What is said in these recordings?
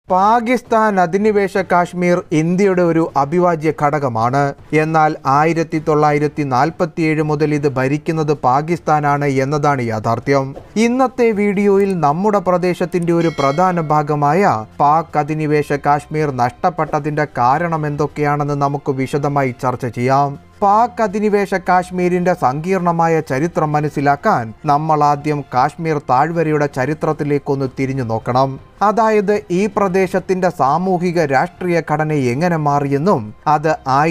പാകിസ്ഥാൻ അധിനിവേശ കാശ്മീർ ഇന്ത്യയുടെ ഒരു അവിഭാജ്യ ഘടകമാണ്. എന്നാൽ 1947 മുതൽ ഇത് ഭരിക്കുന്നത് പാകിസ്ഥാനാണ് എന്നതാണ് യാഥാർത്ഥ്യം. ഇന്നത്തെ വീഡിയോയിൽ നമ്മുടെ പ്രദേശത്തിന്റെ ഒരു പ്രധാന ഭാഗമായ പാക് അധിനിവേശ കാശ്മീർ നഷ്ടപ്പെട്ടതിന്റെ കാരണം എന്തൊക്കെയാണെന്ന് നമുക്ക് വിശദമായി ചർച്ച ചെയ്യാം. പാക് അധിനിവേശ കാശ്മീരിന്റെ സങ്കീർണമായ ചരിത്രം മനസ്സിലാക്കാൻ നമ്മൾ ആദ്യം കാശ്മീർ താഴ്വരയുടെ ചരിത്രത്തിലേക്കൊന്ന് തിരിഞ്ഞു നോക്കണം. അതായത് ഈ പ്രദേശത്തിന്റെ സാമൂഹിക രാഷ്ട്രീയ ഘടന എങ്ങനെ മാറിയെന്നും അത്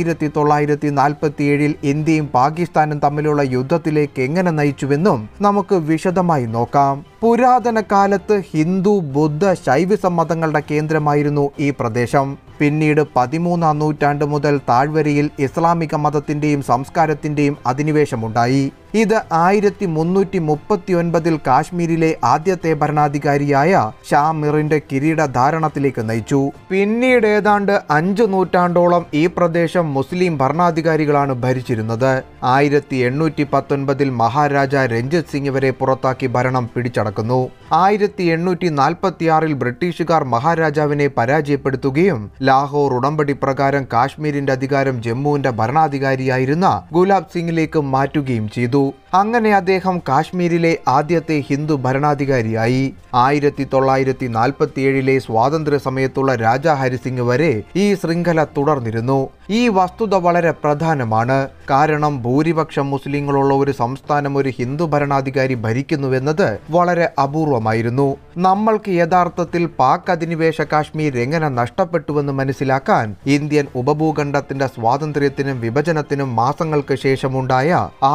1947 ഇന്ത്യയും പാകിസ്ഥാനും തമ്മിലുള്ള യുദ്ധത്തിലേക്ക് എങ്ങനെ നയിച്ചുവെന്നും നമുക്ക് വിശദമായി നോക്കാം. പുരാതന കാലത്ത് ഹിന്ദു, ബുദ്ധ, ശൈവിസം മതങ്ങളുടെ കേന്ദ്രമായിരുന്നു ഈ പ്രദേശം. പിന്നീട് 13ാം നൂറ്റാണ്ട് മുതൽ താഴ്വരയിൽ ഇസ്ലാമിക മതത്തിന്റെയും സംസ്കാരത്തിന്റെയും അധിനിവേശമുണ്ടായി. ഇത് 1339 കാശ്മീരിലെ ആദ്യത്തെ ഭരണാധികാരിയായ ഷാ മിറിന്റെ കിരീടധാരണത്തിലേക്ക് നയിച്ചു. പിന്നീട് ഏതാണ്ട് 5 നൂറ്റാണ്ടോളം ഈ പ്രദേശം മുസ്ലിം ഭരണാധികാരികളാണ് ഭരിച്ചിരുന്നത്. 1819 മഹാരാജ രഞ്ജിത് സിംഗ് ഇവരെ പുറത്താക്കി ഭരണം പിടിച്ചടക്കുന്നു. 1846 ബ്രിട്ടീഷുകാർ മഹാരാജാവിനെ പരാജയപ്പെടുത്തുകയും ലാഹോർ ഉടമ്പടി പ്രകാരം കാശ്മീരിന്റെ അധികാരം ജമ്മുവിന്റെ ഭരണാധികാരിയായിരുന്ന ഗുലാബ് സിംഗിലേക്ക് മാറ്റുകയും ചെയ്തു. അങ്ങനെ അദ്ദേഹം കാശ്മീരിലെ ആദ്യത്തെ ഹിന്ദു ഭരണാധികാരിയായി. 1947 സ്വാതന്ത്ര്യ സമയത്തുള്ള രാജാ ഹരിസിംഗ് വരെ ഈ ശൃംഖല തുടർന്നിരുന്നു. ഈ വസ്തുത വളരെ പ്രധാനമാണ്. കാരണം ഭൂരിപക്ഷം മുസ്ലിങ്ങളുള്ള ഒരു സംസ്ഥാനം ഒരു ഹിന്ദു ഭരണാധികാരി ഭരിക്കുന്നുവെന്നത് വളരെ അപൂർവമായിരുന്നു. നമ്മൾക്ക് യഥാർത്ഥത്തിൽ പാക് അധിനിവേശ കാശ്മീർ എങ്ങനെ നഷ്ടപ്പെട്ടുവെന്ന് മനസ്സിലാക്കാൻ ഇന്ത്യൻ ഉപഭൂഖണ്ഡത്തിന്റെ സ്വാതന്ത്ര്യത്തിനും വിഭജനത്തിനും മാസങ്ങൾക്ക് ശേഷമുണ്ടായ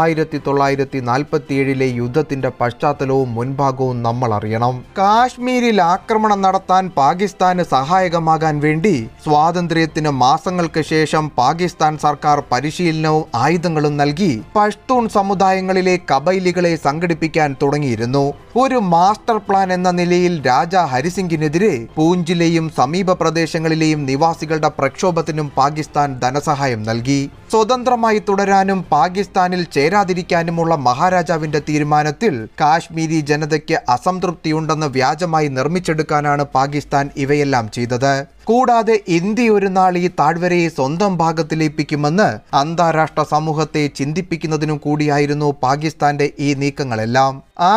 1947 യുദ്ധത്തിന്റെ പശ്ചാത്തലവും മുൻഭാഗവും നമ്മൾ അറിയണം. കാശ്മീരിൽ ആക്രമണം നടത്താൻ പാകിസ്ഥാന് സഹായകമാകാൻ വേണ്ടി സ്വാതന്ത്ര്യത്തിന് മാസങ്ങൾക്ക് ശേഷം പാകിസ്ഥാൻ സർക്കാർ പരിശീലനവും ആയുധങ്ങളും നൽകി പഷ്തൂൺ സമുദായങ്ങളിലെ കബൈലികളെ സംഘടിപ്പിക്കാൻ തുടങ്ങിയിരുന്നു. ഒരു മാസ്റ്റർ പ്ലാൻ എന്ന നിലയിൽ രാജാ ഹരിസിംഗിനെതിരെ പൂഞ്ചിലെയും സമീപ പ്രദേശങ്ങളിലെയും നിവാസികളുടെ പ്രക്ഷോഭത്തിനും പാകിസ്ഥാൻ ധനസഹായം നൽകി. സ്വതന്ത്രമായി തുടരാനും പാകിസ്ഥാനിൽ ചേരാതിരിക്കാനുമുള്ള മഹാരാജാവിന്റെ തീരുമാനത്തിൽ കാശ്മീരി ജനതയ്ക്ക് അസംതൃപ്തിയുണ്ടെന്ന് വ്യാജമായി നിർമ്മിച്ചെടുക്കാനാണ് പാകിസ്ഥാൻ ഇവയെല്ലാം ചെയ്തത്. കൂടാതെ ഇന്ത്യ ഒരു നാൾ ഈ താഴ്വരയെ സ്വന്തം ഭാഗത്തിലേപ്പിക്കുമെന്ന് അന്താരാഷ്ട്ര സമൂഹത്തെ ചിന്തിപ്പിക്കുന്നതിനും കൂടിയായിരുന്നു പാകിസ്ഥാന്റെ ഈ നീക്കങ്ങളെല്ലാം.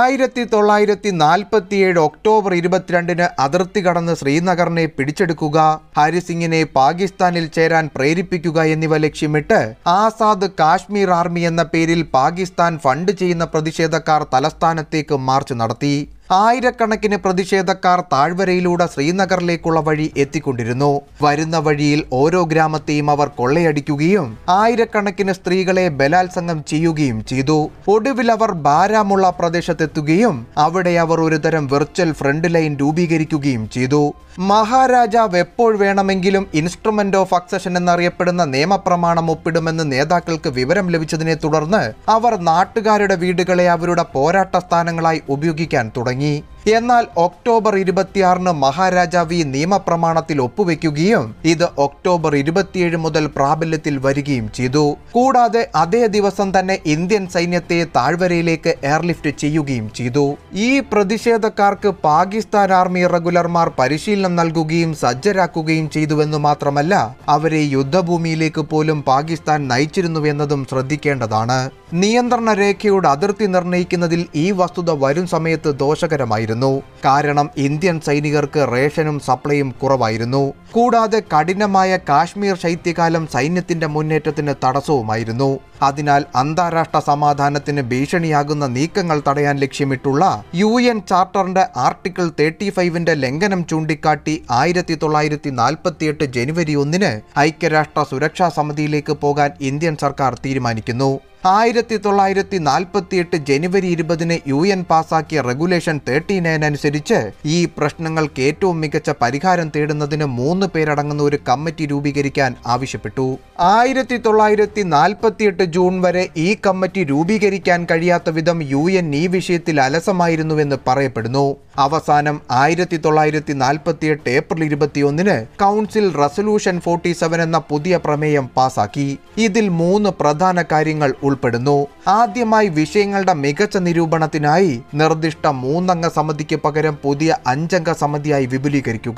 1947 ഒക്ടോബർ 22 അതിർത്തി കടന്ന് ശ്രീനഗറിനെ പിടിച്ചെടുക്കുക, ഹരിസിംഗിനെ പാകിസ്ഥാനിൽ ചേരാൻ പ്രേരിപ്പിക്കുക എന്നിവ ലക്ഷ്യമിട്ട് ആസാദ് കാശ്മീർ ആർമി എന്ന പേരിൽ പാകിസ്ഥാൻ ഫണ്ട് ചെയ്യുന്ന പ്രതിഷേധക്കാർ തലസ്ഥാനത്തേക്ക് മാർച്ച് നടത്തി. ആയിരക്കണക്കിന് പ്രതിഷേധക്കാർ താഴ്വരയിലൂടെ ശ്രീനഗറിലേക്കുള്ള വഴി എത്തിക്കൊണ്ടിരുന്നു. വരുന്ന വഴിയിൽ ഓരോ ഗ്രാമത്തെയും അവർ കൊള്ളയടിക്കുകയും ആയിരക്കണക്കിന് സ്ത്രീകളെ ബലാത്സംഗം ചെയ്യുകയും ചെയ്തു. ഒടുവിൽ അവർ ബാരാമുള്ള പ്രദേശത്തെത്തുകയും അവിടെ അവർ ഒരുതരം വെർച്വൽ ഫ്രണ്ട് ലൈൻ രൂപീകരിക്കുകയും ചെയ്തു. മഹാരാജാവ് എപ്പോൾ വേണമെങ്കിലും ഇൻസ്ട്രുമെന്റ് ഓഫ് സക്സഷൻ എന്നറിയപ്പെടുന്ന നിയമപ്രമാണം ഒപ്പിടുമെന്ന് നേതാക്കൾക്ക് വിവരം ലഭിച്ചതിനെ തുടർന്ന് അവർ നാട്ടുകാരുടെ വീടുകളെ അവരുടെ പോരാട്ട സ്ഥാനങ്ങളായി ഉപയോഗിക്കാൻ തുടങ്ങി. എന്നാൽ ഒക്ടോബർ 26 മഹാരാജാവ് ഈ നിയമപ്രമാണത്തിൽ ഒപ്പുവെക്കുകയും ഇത് ഒക്ടോബർ 27 മുതൽ പ്രാബല്യത്തിൽ വരികയും ചെയ്തു. കൂടാതെ അതേ ദിവസം തന്നെ ഇന്ത്യൻ സൈന്യത്തെ താഴ്വരയിലേക്ക് എയർലിഫ്റ്റ് ചെയ്യുകയും ചെയ്തു. ഈ പ്രതിഷേധക്കാർക്ക് പാകിസ്ഥാൻ ആർമി റെഗുലർമാർ പരിശീലനം നൽകുകയും സജ്ജരാക്കുകയും ചെയ്തുവെന്നു മാത്രമല്ല അവരെ യുദ്ധഭൂമിയിലേക്ക് പോലും പാകിസ്ഥാൻ നയിച്ചിരുന്നുവെന്നതും ശ്രദ്ധിക്കേണ്ടതാണ്. നിയന്ത്രണ രേഖയുടെ അതിർത്തി നിർണ്ണയിക്കുന്നതിൽ ഈ വസ്തുത വരും സമയത്ത് ദോഷകരമായിരുന്നു. കാരണം ഇന്ത്യൻ സൈനികർക്ക് റേഷനും സപ്ലൈയും കുറവായിരുന്നു. കൂടാതെ കഠിനമായ കാശ്മീർ ശൈത്യകാലം സൈന്യത്തിന്റെ മുന്നേറ്റത്തിന് തടസ്സവുമായിരുന്നു. അതിനാൽ അന്താരാഷ്ട്ര സമാധാനത്തിന് ഭീഷണിയാകുന്ന നീക്കങ്ങൾ തടയാൻ ലക്ഷ്യമിട്ടുള്ള UN ചാർട്ടറിന്റെ ആർട്ടിക്കിൾ 35 ലംഘനം ചൂണ്ടിക്കാട്ടി 1948 ജനുവരി 1 ഐക്യരാഷ്ട്ര സുരക്ഷാ സമിതിയിലേക്ക് പോകാൻ ഇന്ത്യൻ സർക്കാർ തീരുമാനിക്കുന്നു. 1948 ജനുവരി 20 UN പാസാക്കിയ റെഗുലേഷൻ 39 അനുസരിച്ച് ഈ പ്രശ്നങ്ങൾക്ക് ഏറ്റവും മികച്ച പരിഹാരം തേടുന്നതിന് 3 പേരടങ്ങുന്ന ഒരു കമ്മിറ്റി രൂപീകരിക്കാൻ ആവശ്യപ്പെട്ടു. 1948 ജൂൺ വരെ ഈ കമ്മിറ്റി രൂപീകരിക്കാൻ കഴിയാത്ത വിധം UN ഈ വിഷയത്തിൽ അലസമായിരുന്നുവെന്ന് പറയപ്പെടുന്നു. അവസാനം 1948 ഏപ്രിൽ 21 കൗൺസിൽ റെസൊല്യൂഷൻ 47 എന്ന പുതിയ പ്രമേയം പാസാക്കി. ഇതിൽ 3 പ്രധാന കാര്യങ്ങൾ ഉൾപ്പെടുന്നു. ആദ്യമായി വിഷയങ്ങളുടെ മികച്ച നിരൂപണത്തിനായി നിർദ്ദിഷ്ട 3 അംഗ സമിതിക്ക് പകരം പുതിയ 5 അംഗ സമിതിയായി വിപുലീകരിക്കുക.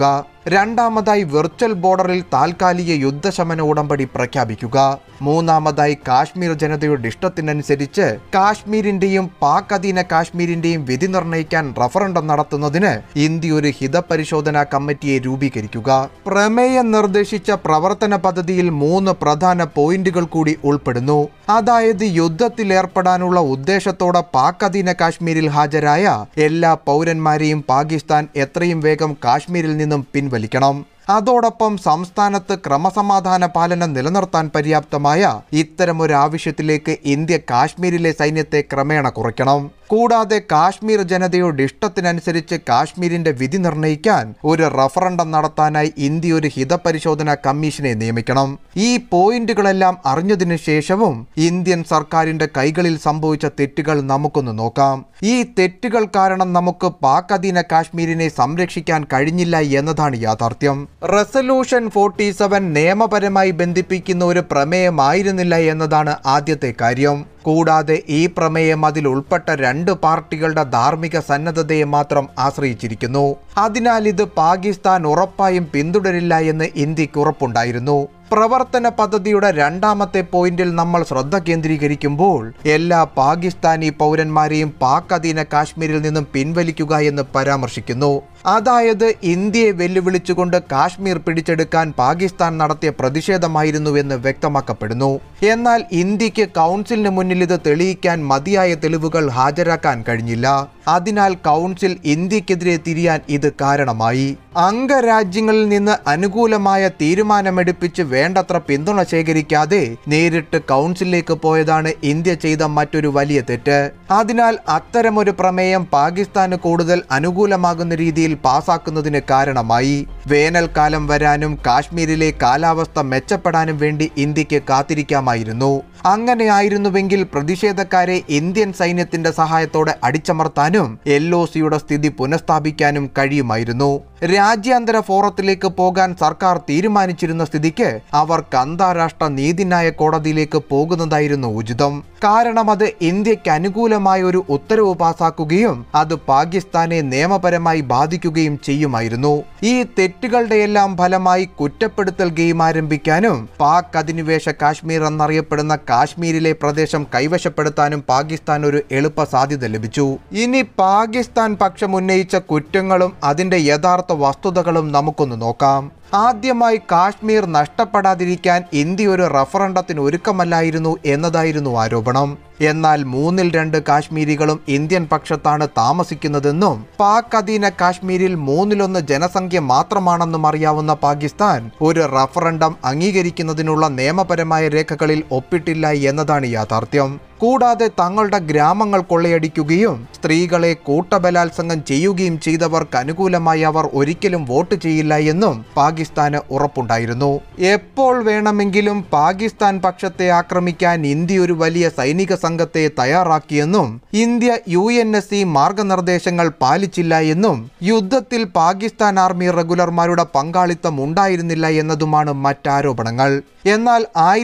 രണ്ടാമതായി വെർച്വൽ ബോർഡറിൽ താൽക്കാലിക യുദ്ധശമന ഉടമ്പടി പ്രഖ്യാപിക്കുക. മൂന്നാമതായി കാശ്മീർ ജനതയുടെ ഇഷ്ടത്തിനനുസരിച്ച് കാശ്മീരിന്റെയും പാക് അധീന കാശ്മീരിന്റെയും വിധി നിർണ്ണയിക്കാൻ റഫറണ്ടം നടത്തുന്നതിന് ഇന്ത്യ ഒരു ഹിതപരിശോധനാ കമ്മിറ്റിയെ രൂപീകരിക്കുക. പ്രമേയം നിർദ്ദേശിച്ച പ്രവർത്തന പദ്ധതിയിൽ 3 പ്രധാന പോയിന്റുകൾ കൂടി ഉൾപ്പെടുന്നു. അതായത് യുദ്ധത്തിലേർപ്പെടാനുള്ള ഉദ്ദേശത്തോടെ പാക് അധീന കാശ്മീരിൽ ഹാജരായ എല്ലാ പൗരന്മാരെയും പാകിസ്ഥാൻ എത്രയും വേഗം കാശ്മീരിൽ നിന്നും പിൻവലിക്കണം. അതോടൊപ്പം സംസ്ഥാനത്ത് ക്രമസമാധാന പാലനം നിലനിർത്താൻ പര്യാപ്തമായ ഇത്തരമൊരു ആവശ്യത്തിലേക്ക് ഇന്ത്യ കാശ്മീരിലെ സൈന്യത്തെ ക്രമേണ കുറയ്ക്കണം. കൂടാതെ കാശ്മീർ ജനതയുടെ ഇഷ്ടത്തിനനുസരിച്ച് കാശ്മീരിന്റെ വിധി നിർണ്ണയിക്കാൻ ഒരു റഫറണ്ടം നടത്താനായി ഇന്ത്യ ഒരു ഹിതപരിശോധനാ കമ്മീഷനെ നിയമിക്കണം. ഈ പോയിന്റുകളെല്ലാം അറിഞ്ഞതിനു ശേഷവും ഇന്ത്യൻ സർക്കാരിന്റെ കൈകളിൽ സംഭവിച്ച തെറ്റുകൾ നമുക്കൊന്ന് നോക്കാം. ഈ തെറ്റുകൾ കാരണം നമുക്ക് പാക് അധീന കാശ്മീരിനെ സംരക്ഷിക്കാൻ കഴിഞ്ഞില്ല എന്നതാണ് യാഥാർത്ഥ്യം. റെസല്യൂഷൻ 47 നിയമപരമായി ബന്ധിപ്പിക്കുന്ന ഒരു പ്രമേയമായിരുന്നില്ല എന്നതാണ് ആദ്യത്തെ കാര്യം. കൂടാതെ ഈ പ്രമേയം അതിൽ ഉൾപ്പെട്ട 2 പാർട്ടികളുടെ ധാർമ്മിക സന്നദ്ധതയെ മാത്രം ആശ്രയിച്ചിരിക്കുന്നു. അതിനാൽ ഇത് പാകിസ്ഥാൻ ഉറപ്പായും പിന്തുടരില്ല എന്ന് ഇന്ത്യക്ക് ഉറപ്പുണ്ടായിരുന്നു. പ്രവർത്തന പദ്ധതിയുടെ രണ്ടാമത്തെ പോയിന്റിൽ നമ്മൾ ശ്രദ്ധ കേന്ദ്രീകരിക്കുമ്പോൾ എല്ലാ പാകിസ്ഥാനി പൗരന്മാരെയും പാക് അധീന കാശ്മീരിൽ നിന്നും പിൻവലിക്കുക എന്ന് പരാമർശിക്കുന്നു. അതായത് ഇന്ത്യയെ വെല്ലുവിളിച്ചുകൊണ്ട് കാശ്മീർ പിടിച്ചെടുക്കാൻ പാകിസ്ഥാൻ നടത്തിയ പ്രതിഷേധമായിരുന്നുവെന്ന് വ്യക്തമാക്കപ്പെടുന്നു. എന്നാൽ ഇന്ത്യക്ക് കൗൺസിലിന് മുന്നിൽ ഇത് തെളിയിക്കാൻ മതിയായ തെളിവുകൾ ഹാജരാക്കാൻ കഴിഞ്ഞില്ല. അതിനാൽ കൗൺസിൽ ഇന്ത്യക്കെതിരെ തിരിയാൻ ഇത് കാരണമായി. അംഗരാജ്യങ്ങളിൽ നിന്ന് അനുകൂലമായ തീരുമാനമെടുപ്പിച്ച് വേണ്ടത്ര പിന്തുണ ശേഖരിക്കാതെ നേരിട്ട് കൗൺസിലിലേക്ക് പോയതാണ് ഇന്ത്യ ചെയ്ത മറ്റൊരു വലിയ തെറ്റ്. അതിനാൽ അത്തരമൊരു പ്രമേയം പാകിസ്ഥാന് കൂടുതൽ അനുകൂലമാകുന്ന രീതിയിൽ പാസാക്കുന്നതിന് കാരണമായി. വേനൽക്കാലം വരാനും കാശ്മീരിലെ കാലാവസ്ഥ മെച്ചപ്പെടാനും വേണ്ടി ഇന്ത്യക്ക് കാത്തിരിക്കാമായിരുന്നു. അങ്ങനെയായിരുന്നുവെങ്കിൽ പ്രതിഷേധക്കാരെ ഇന്ത്യൻ സൈന്യത്തിന്റെ സഹായത്തോടെ അടിച്ചമർത്താനും LOCയുടെ സ്ഥിതി പുനഃസ്ഥാപിക്കാനും കഴിയുമായിരുന്നു. രാജ്യാന്തര ഫോറത്തിലേക്ക് പോകാൻ സർക്കാർ തീരുമാനിച്ചിരുന്ന സ്ഥിതിക്ക് അവർക്ക് അന്താരാഷ്ട്ര നീതിന്യായ കോടതിയിലേക്ക് പോകുന്നതായിരുന്നു ഉചിതം. കാരണം അത് ഇന്ത്യക്ക് അനുകൂലമായ ഒരു ഉത്തരവ് പാസാക്കുകയും അത് പാകിസ്ഥാനെ നിയമപരമായി ബാധിക്കുകയും ചെയ്യുമായിരുന്നു. ഈ തെറ്റുകളുടെയെല്ലാം ഫലമായി കുറ്റപ്പെടുത്തൽ ഗെയിം ആരംഭിക്കാനും പാക് അധിനിവേശ കാശ്മീർ എന്നറിയപ്പെടുന്ന കാശ്മീരിലെ പ്രദേശം കൈവശപ്പെടുത്താനും പാകിസ്ഥാൻ ഒരു എളുപ്പ സാധ്യത ലഭിച്ചു. ഇനി പാകിസ്ഥാൻ പക്ഷം ഉന്നയിച്ച കുറ്റങ്ങളും അതിന്റെ യഥാർത്ഥ വസ്തുതകളും നമുക്കൊന്ന് നോക്കാം. ആദ്യമായി കാശ്മീർ നഷ്ടപ്പെടാതിരിക്കാൻ ഇന്ത്യ ഒരു റഫറണ്ടത്തിന് ഒരുക്കമല്ലായിരുന്നു എന്നതായിരുന്നു ആരോപണം. എന്നാൽ 3-2 കാശ്മീരികളും ഇന്ത്യൻ പക്ഷത്താണ് താമസിക്കുന്നതെന്നും പാക് അധീന കാശ്മീരിൽ 1/3 ജനസംഖ്യ മാത്രമാണെന്നും അറിയാവുന്ന പാകിസ്ഥാൻ ഒരു റഫറണ്ടം അംഗീകരിക്കുന്നതിനുള്ള നിയമപരമായ രേഖകളിൽ ഒപ്പിട്ടില്ല എന്നതാണ് യാഥാർത്ഥ്യം. കൂടാതെ തങ്ങളുടെ ഗ്രാമങ്ങൾ കൊള്ളയടിക്കുകയും സ്ത്രീകളെ കൂട്ടബലാത്സംഗം ചെയ്യുകയും ചെയ്തവർക്ക് അനുകൂലമായി അവർ ഒരിക്കലും വോട്ട് ചെയ്യില്ല എന്നും പാകിസ്ഥാന് ഉറപ്പുണ്ടായിരുന്നു. എപ്പോൾ വേണമെങ്കിലും പാകിസ്ഥാൻ പക്ഷത്തെ ആക്രമിക്കാൻ ഇന്ത്യ ഒരു വലിയ സൈനിക സംഘത്തെ തയ്യാറാക്കിയെന്നും ഇന്ത്യ UNSC മാർഗനിർദ്ദേശങ്ങൾ പാലിച്ചില്ല എന്നും യുദ്ധത്തിൽ പാകിസ്ഥാൻ ആർമി റെഗുലർമാരുടെ പങ്കാളിത്തം ഉണ്ടായിരുന്നില്ല എന്നതുമാണ് മറ്റാരോപണങ്ങൾ. എന്നാൽ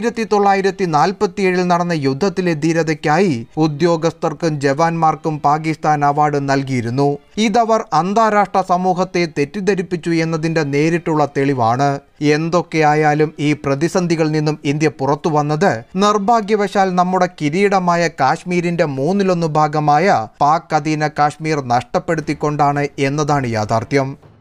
1947 നടന്ന യുദ്ധത്തിലെ ധീരതയ്ക്കായി ഉദ്യോഗസ്ഥർക്കും ജവാന്മാർക്കും പാകിസ്ഥാൻ അവാർഡ് നൽകിയിരുന്നു. ഇതവർ അന്താരാഷ്ട്ര സമൂഹത്തെ തെറ്റിദ്ധരിപ്പിച്ചു എന്നതിന്റെ നേരിട്ടുള്ള തെളിവാണ്. എന്തൊക്കെയായാലും ഈ പ്രതിസന്ധികളിൽ നിന്നും ഇന്ത്യ പുറത്തു വന്നത് നിർഭാഗ്യവശാൽ നമ്മുടെ കിരീടമായ കാശ്മീരിന്റെ 1/3 ഭാഗമായ പാക് അധീന കാശ്മീർ നഷ്ടപ്പെടുത്തിക്കൊണ്ടാണ് എന്നതാണ് യാഥാർത്ഥ്യം.